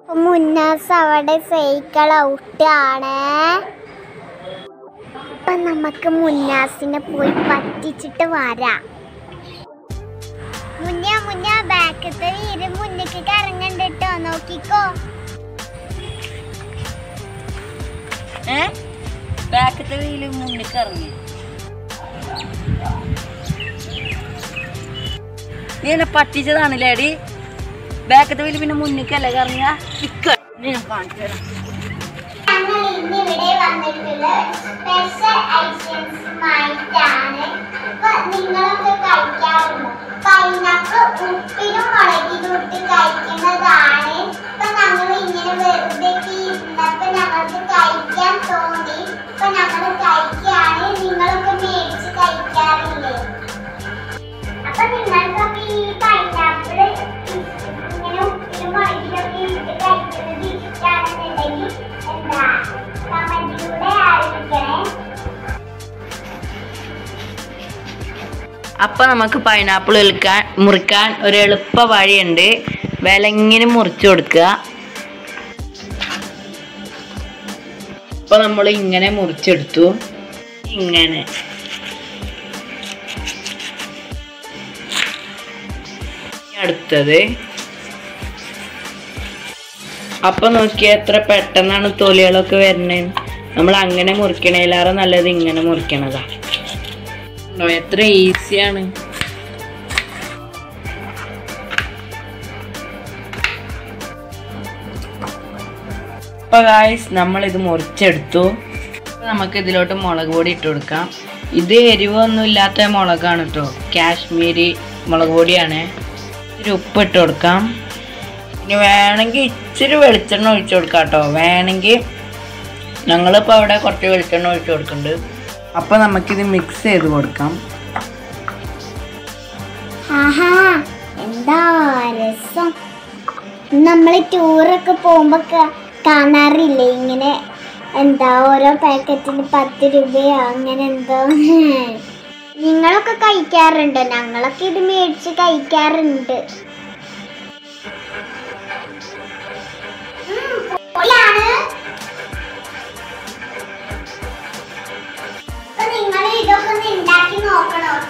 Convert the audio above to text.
മുന്നാസ് അവിടെ സൈക്കിൾ ഔട്ടാണ്. അപ്പൊ നമുക്ക് മുന്നാസിനെ പോയി പറ്റിച്ചിട്ട് വരാം. മുന്നേ ബാക്കത്തെ വീര് മുന്നിക്ക് കറങ്ങണ്ട കേട്ടോ, നോക്കിക്കോ. ബാക്കത്തെ വീല് മുന്നിക്ക് ഇറങ്ങി. നീ എന്നെ പറ്റിച്ചതാണല്ലേ അടി. ബാക്കത്തെ വീല് പിന്നെ മുന്നിക്കല്ലേ കറങ്ങുക. ഞാൻ കാണിച്ചു തരാം. ഞങ്ങൾ ഇന്നിവിടെ വന്നിട്ടുള്ള സ്പെഷ്യൽ ഐറ്റംസുമായിട്ടാണ്. ഇപ്പൊ നിങ്ങളൊക്കെ കഴിക്കാറുണ്ട്. പൈനാപ്പിൾ ഉപ്പിലും മുളകിലും ഇട്ട് കഴിക്കുന്നതാണ്. ഇപ്പൊ ഞങ്ങൾ ഇങ്ങനെ വെറുതെ ഇരുന്നപ്പോ ഞങ്ങൾക്ക് കഴിക്കാൻ തോന്നി. ഇപ്പൊ ഞങ്ങൾ കഴിക്കുകയാണ്. നിങ്ങളൊക്കെ മേടിച്ച് കഴിക്കാറില്ലേ? അപ്പൊ നിങ്ങൾക്കൊക്കെ ഈ പൈനാപ്പിൾ ഇങ്ങനെ ഉപ്പിലും മുളകിലൊക്കെ ഇട്ട് കഴിക്കുന്നത് ഇഷ്ടമാണെന്നുണ്ടെങ്കിൽ എന്താ കമന്റിലൂടെ അറിയിക്കണേ. അപ്പൊ നമുക്ക് പൈനാപ്പിൾ മുറിക്കാൻ ഒരു എളുപ്പ വഴിയുണ്ട്. വിലങ്ങിന് മുറിച്ചു കൊടുക്കുക. അപ്പൊ നമ്മൾ ഇങ്ങനെ മുറിച്ചെടുത്തു. ഇങ്ങനെ അടുത്തത്. അപ്പൊ നോക്കിയാൽ എത്ര പെട്ടെന്നാണ് തൊലികളൊക്കെ വരുന്നത്. നമ്മൾ അങ്ങനെ മുറിക്കണേലാറെ നല്ലത് ഇങ്ങനെ മുറിക്കണതാ. എത്ര ഈസിയാണ്. അപ്പൊ ഗായ്സ് നമ്മളിത് മുറിച്ചെടുത്തു. നമുക്ക് ഇതിലോട്ട് മുളക് പൊടി ഇട്ട് കൊടുക്കാം. ഇത് എരിവൊന്നും ഇല്ലാത്ത മുളകാണ് കേട്ടോ, കാശ്മീരി മുളക് പൊടിയാണ്. ഇത്തിരി ഉപ്പ് ഇട്ട് കൊടുക്കാം. ഇനി വേണമെങ്കിൽ ഇച്ചിരി വെളിച്ചെണ്ണ ഒഴിച്ചു കൊടുക്കാം കേട്ടോ. വേണമെങ്കിൽ ഞങ്ങളിപ്പോൾ അവിടെ കുറച്ച് വെളിച്ചെണ്ണ ഒഴിച്ചു കൊടുക്കുന്നുണ്ട്. അപ്പൊ നമുക്കിത് മിക്സ് ചെയ്ത് കൊടുക്കാം. ആഹാ, എന്താ രസം. നമ്മള് ടൂറൊക്കെ പോകുമ്പോ കാണാറില്ലേ ഇങ്ങനെ എന്താ ഓരോ പാക്കറ്റിന് 10 രൂപയോ അങ്ങനെ എന്തോ. നിങ്ങളൊക്കെ കഴിക്കാറുണ്ടോ? ഞങ്ങളൊക്കെ ഇത് മേടിച്ച് കഴിക്കാറുണ്ട്. നിങ്ങൾ ഇതൊക്കെ ഒന്ന് ഉണ്ടാക്കി നോക്കണം.